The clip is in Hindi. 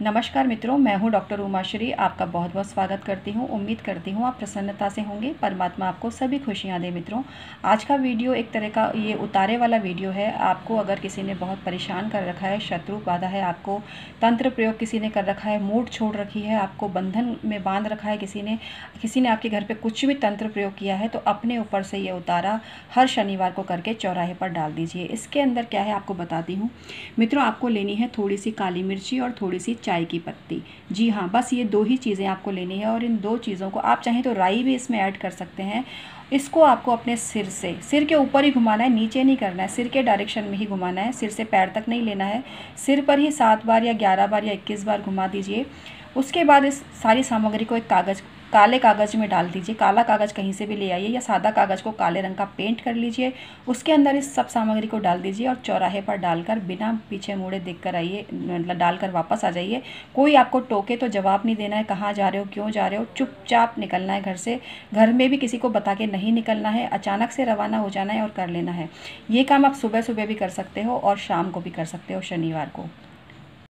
नमस्कार मित्रों, मैं हूं डॉक्टर उमाश्री। आपका बहुत बहुत स्वागत करती हूं। उम्मीद करती हूं आप प्रसन्नता से होंगे। परमात्मा आपको सभी खुशियां दे। मित्रों, आज का वीडियो एक तरह का ये उतारे वाला वीडियो है। आपको अगर किसी ने बहुत परेशान कर रखा है, शत्रु बाधा है, आपको तंत्र प्रयोग किसी ने कर रखा है, मूड छोड़ रखी है, आपको बंधन में बांध रखा है, किसी ने आपके घर पर कुछ भी तंत्र प्रयोग किया है, तो अपने ऊपर से ये उतारा हर शनिवार को करके चौराहे पर डाल दीजिए। इसके अंदर क्या है आपको बताती हूँ। मित्रों, आपको लेनी है थोड़ी सी काली मिर्ची और थोड़ी सी चाय की पत्ती। जी हाँ, बस ये दो ही चीज़ें आपको लेनी है। और इन दो चीज़ों को आप चाहें तो राई भी इसमें ऐड कर सकते हैं। इसको आपको अपने सिर के ऊपर ही घुमाना है, नीचे नहीं करना है। सिर के डायरेक्शन में ही घुमाना है, सिर से पैर तक नहीं लेना है। सिर पर ही 7 बार या 11 बार या 21 बार घुमा दीजिए। उसके बाद इस सारी सामग्री को एक काले कागज़ में डाल दीजिए। काला कागज़ कहीं से भी ले आइए या सादा कागज़ को काले रंग का पेंट कर लीजिए। उसके अंदर इस सब सामग्री को डाल दीजिए और चौराहे पर डालकर बिना पीछे मुड़े देख कर आइए, मतलब डालकर वापस आ जाइए। कोई आपको टोके तो जवाब नहीं देना है, कहाँ जा रहे हो, क्यों जा रहे हो। चुपचाप निकलना है घर से। घर में भी किसी को बता के नहीं निकलना है। अचानक से रवाना हो जाना है और कर लेना है। ये काम आप सुबह सुबह भी कर सकते हो और शाम को भी कर सकते हो, शनिवार को।